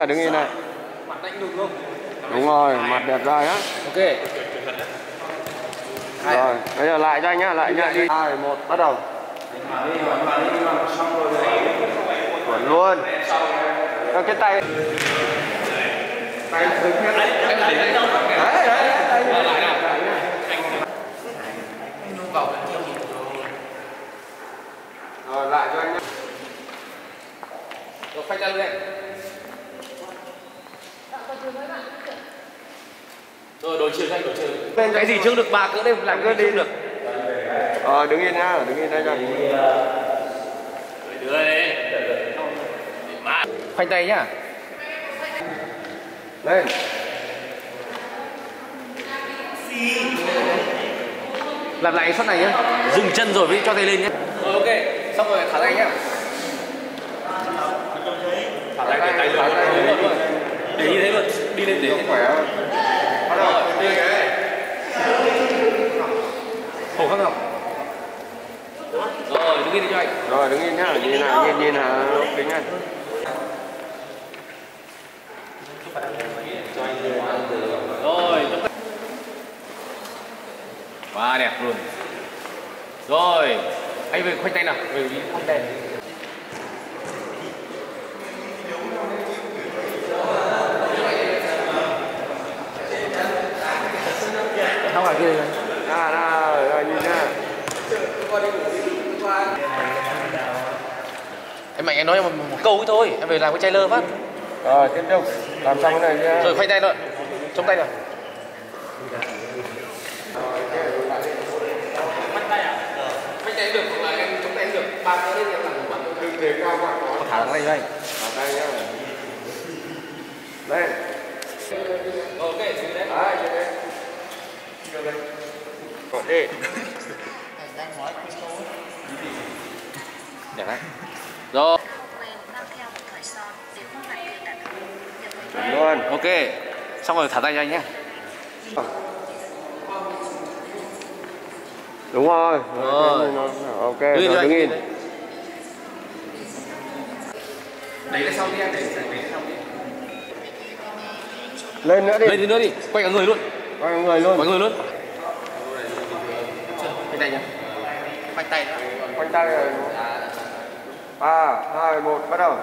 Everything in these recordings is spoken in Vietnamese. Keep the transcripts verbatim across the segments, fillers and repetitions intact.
Đứng yên này. Mặt đánh được không? Đúng rồi, mặt đẹp rồi á. Ok. Rồi, bây giờ lại cho anh nhá, lại nhá. Đi. hai, một, bắt đầu. Chuẩn luôn. Theo cái tay. Tay đứng hết. Đấy, đấy. Tay lại nào. Anh vào rồi, lại cho anh nhá. Rồi, phanh tay lên. Rồi, đổi chiều cho anh, đổi chiều. Cái gì trước được ba cỡ đây làm cứ đi được. Ờ, đứng yên nhá, đứng yên đây cho. Đưa đây. Phanh tay nhá. Lên. Làm lại shot này nhá. Dừng chân rồi mới cho tay lên nhé. Rồi ok, xong rồi thả tay nhá. Thả tay để tay luôn. Để như thế luôn, đi lên để khỏe. Bắt đầu. Đi cái. Hổ khắc ngọc. Rồi, đứng yên đi cho anh. Rồi, đứng yên nhá, nhìn này, nhìn nhìn hả, kính này. Rồi, quá đẹp luôn. Rồi, anh về khoanh tay nào, về khoanh tay. Không phải kia đây. À, nào, rồi nhìn nhá. Em Mạnh em nói một, một câu ấy thôi, em về làm cái trailer phát. Rồi, tiếp tục. Làm xong cái này nhá. Rồi khoanh tay rồi. Chống tay rồi. Khoanh tay à? Khoanh tay được, hoặc là em chống tay được. Ba cái đấy em làm một bạn. Đừng để qua quạt nó. Thả tay đây. Thả tay nhá. Lên. Ok, xuống đấy. Đấy, trên đấy. Còn đi. Đẹp đấy. Rồi. Luôn. Ok. Xong rồi thả tay cho anh nhé. Đúng rồi. Rồi. Ok, rồi đứng yên. Đấy là sau đi anh, đấy là sau đi. Lên nữa đi. Lên đi nữa đi, quay cả người luôn. Quay người luôn. Quay người luôn. Quay tay nhá. Quay tay nữa. Quay tay rồi. ba, hai, một, bắt đầu.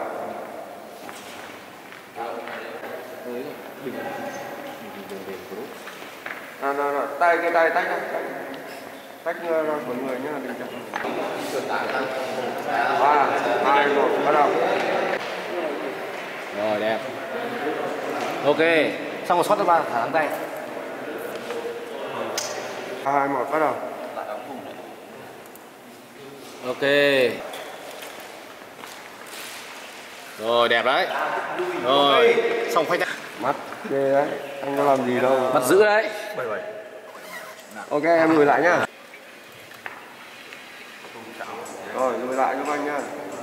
À, rồi, rồi. Tay cái tay tách ra. Tách ra của người nhá, đừng chậm. ba, hai, một, bắt đầu. Rồi đẹp. Ok. Xong rồi shot ra ba thả thẳng tay. ba, hai, một, bắt đầu. Ok. Rồi đẹp đấy. Rồi xong khoanh tay. Mắt ghê đấy, anh có làm gì đâu. Mặt giữ đấy. Ok, em lùi lại nhá. Rồi, lùi lại giúp anh nhá.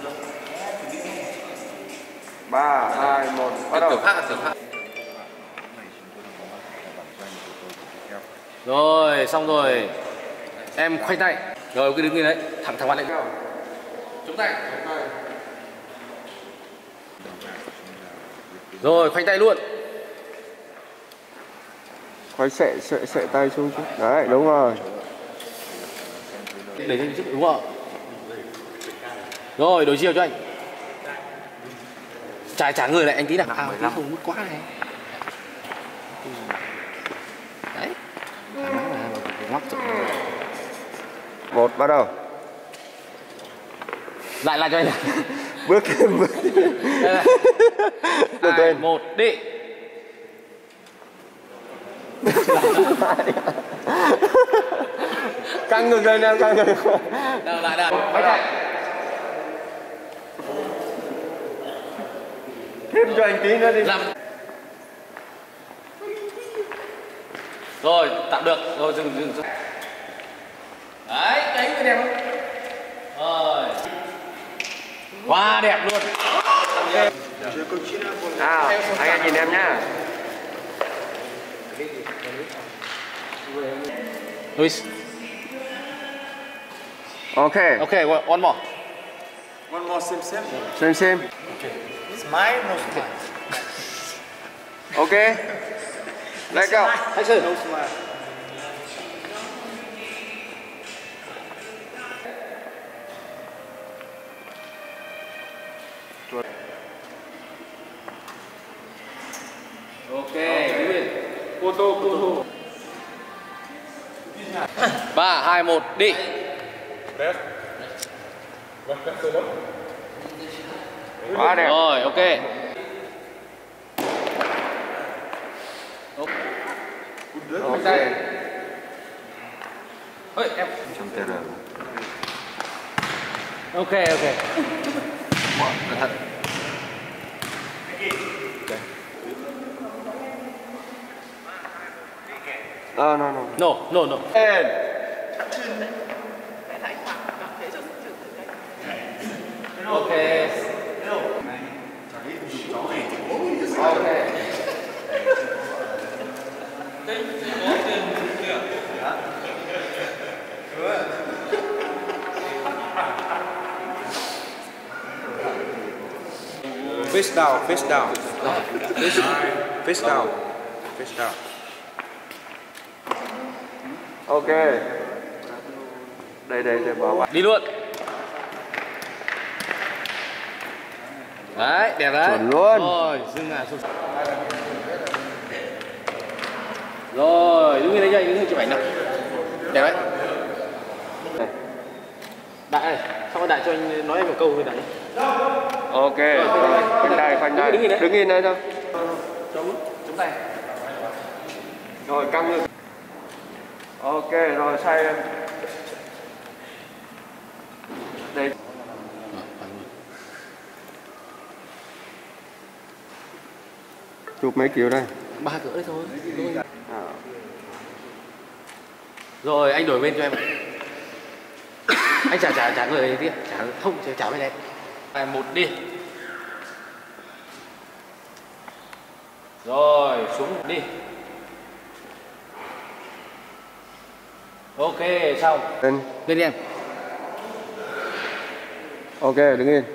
ba, hai, một, bắt đầu. Rồi xong rồi. Em khoanh tay. Rồi cứ đứng như đấy, thẳng thẳng mặt lên. Chống tay. Rồi khoanh tay luôn. Khoái sệ, sệ, sệ tay xuống chứ. Đấy, đúng rồi. Để anh giúp, đúng không? Rồi, đổi chiều cho anh. Trả trả người lại anh tí nào. À, tí không mất quá này. Đấy. Ngoắc rồi. Một, bắt đầu. Lại lại cho anh. Bước thêm bước. Hai, hai, một, đi. Căng ngực lên em, căng ngực. Nào, lại nào. Quay chạy. Thêm cho anh tí nữa đi. Làm. Rồi, tạm được. Rồi, dừng, dừng, dừng. Đấy, cái mới đẹp không? Rồi. Quá đẹp luôn. Okay. Nào, anh em nhìn em nhá. Luis. Okay. Okay, well, one more. One more, same, same. Same, same. Okay. It's mine, no smile. Ok. Let go. Action. Ok, Nguyên. Photo, photo. ba, hai, một, đi. Quá đẹp. Rồi, ok. Ok. Ôi, em. Trong tê rờ. Ok, ok. Cẩn thận. Ờ, no, no. No, no, no. And. Ok. Ok. Face down, face down. Face, face down. Face down. Ok. Đây, đây, đây, bỏ vào. Đi luôn. Đấy, đẹp đấy. Chuẩn luôn. Rồi, dừng à, xuống. Rồi, đứng lên đây chơi, đứng lên chụp ảnh nào. Đẹp đấy. Đại này, xong rồi Đại cho anh nói em một câu với Đại. Ok. Rồi, khoanh đây, khoanh đây. Đứng yên đấy. Đứng yên đây thôi. Chống, chống tay. Rồi, căng ngực. Ok, rồi xoay em. Đây. Chụp mấy kiểu đây? Ba cỡ đấy thôi. Rồi. À. Rồi, anh đổi bên cho em. Anh trả trả trả người đi, trả không trả, trả bên này. Hai, một đi. Rồi, xuống đi. Ok, xong. Lên. Lên đi em. Ok, đứng yên.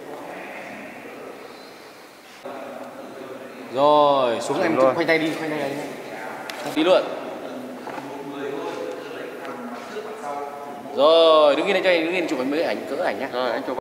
Rồi, xuống em luôn. khoanh tay đi, khoanh tay đi. Đi luôn. Rồi, đứng yên đây cho anh, đứng yên chụp mấy ảnh cỡ ảnh nhá. Rồi, anh chụp.